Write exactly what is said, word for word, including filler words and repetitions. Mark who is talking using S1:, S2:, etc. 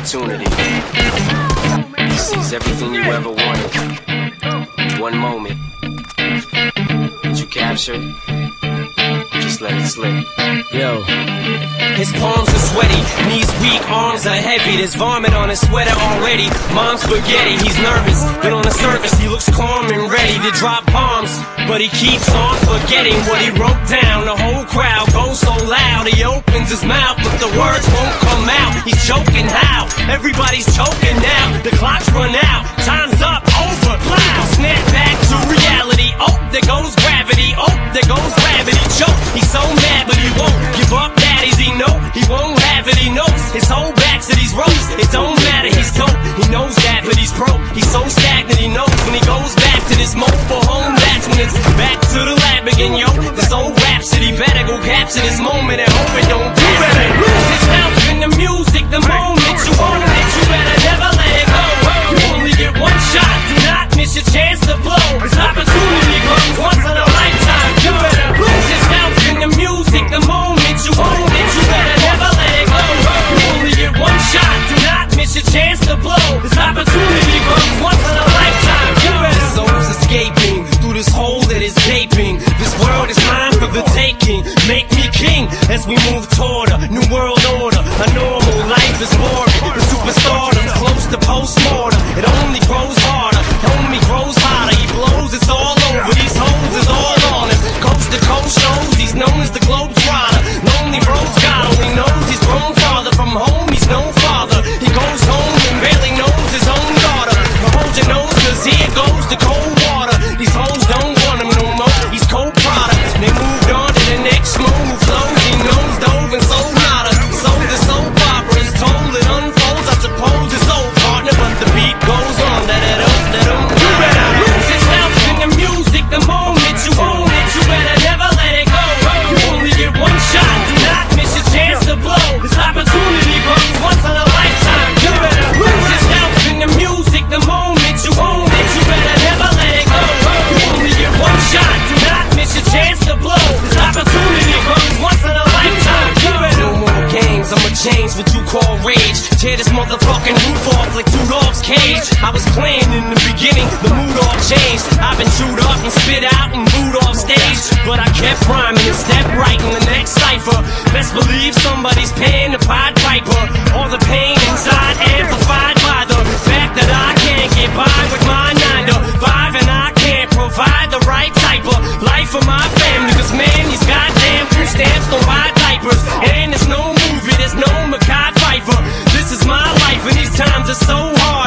S1: opportunity. He sees everything you ever wanted. One moment. Did you capture it? Just let it slip. Yo. His palms are sweaty, knees weak, arms are heavy. There's vomit on his sweater already. Mom's spaghetti, he's nervous, but on the surface he looks calm and ready to drop bombs. But he keeps on forgetting what he wrote down. The whole crowd goes so loud, he opens his mouth, but the words won't come out. He's choking how? Everybody's choking now. The clock's run out, time's up, over, loud. Snap back to reality. Oh, there goes gravity. Oh, there goes gravity. Choke. He's so mad, but he won't give up. Daddies, he know he won't have it. He knows his whole back to these ropes. It don't matter, he's dope. He knows that, but he's broke. He's so stagnant. He knows when he goes back to this mobile home, that's when it's back to the lab again. Yo, this old rhapsody better go capture this moment and hope it don't do better. Lose yourself in the music, the moment you own it. You better never let it go. You only get one shot. Do not miss your chance to blow. This opportunity comes once in a lifetime. You better lose yourself in the music, the moment you own it. You better never let it go. You only get one shot. Do not miss your chance to blow. This opportunity comes once in a lifetime. You better. His soul's escaping through this hole that is gaping. This world is mine for the taking. Make me king as we move toward a new world order. A normal life is boring. The superstardom's close to postmortem. It only grows harder. Homie grows hotter. He blows. It's all over. These hoes is all on him. Coast to coast shows. He's known as the Globetrotter. Lonely roads God only knows he's grown farther from home. He's no father. He goes home and barely knows his own daughter. But hold your nose, cause here goes the cold water. These hoes don't want him no more. He's cold product. They moved on to the next smooth flows. He knows dove and sold nada. Sold the soap opera is told. It unfolds. I suppose it's old partner, but the beat goes on. That it up, that um. You better lose yourself in the music. The moment you own it, you better never let it go. You only get one shot. Do not miss your chance to blow. This opportunity comes once in a lifetime. You better lose yourself in the music. The moment you own it, you better never let it go. You only get one shot. Do not miss your chance to blow. This opportunity comes once in a lifetime. You better. No more games. I'ma change what you call rage. Tear this motherfucking roof off like two dogs' cage. I was playing in the beginning, the mood all changed. I've been chewed up and spit out and booed off stage, but I kept rhyming and stepped right in the next cipher. Best believe somebody's paying the Pied Piper. All the pain inside amplified by the fact that I can't get by with my nine to five, and I can't provide the right type of life for my family. Cause man, these goddamn food stamps don't buy diapers, and there's no movie, there's no Mackay Pfeiffer. This is my life and these times are so hard.